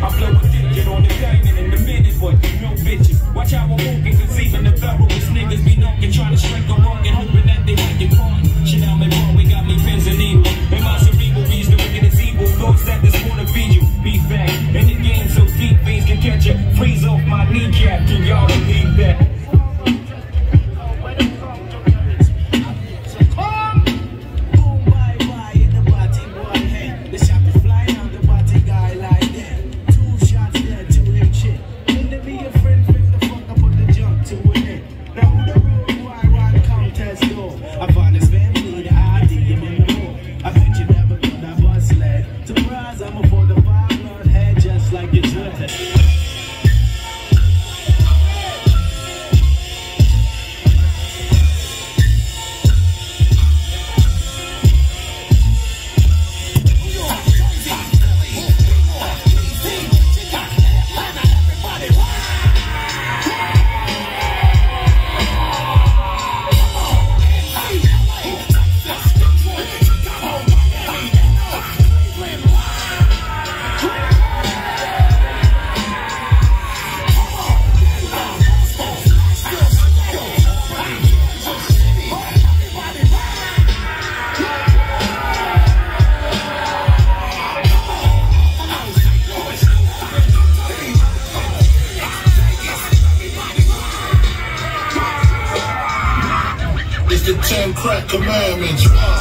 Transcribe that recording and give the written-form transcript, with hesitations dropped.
I flow a digit on the diamond in the minute, but no bitches. Watch how I'm walking, cause even the barrelest niggas be knocking, trying to strike a rock and hoping that they might get caught. Shit out my Broadway got me pins and evil. And my cerebral beast, the wickedest evil. Thoughts that this wanna feed you. Be fact, and the game so deep, things can catch you. Freeze off my kneecap, can y'all believe that? The 10 crack commandments.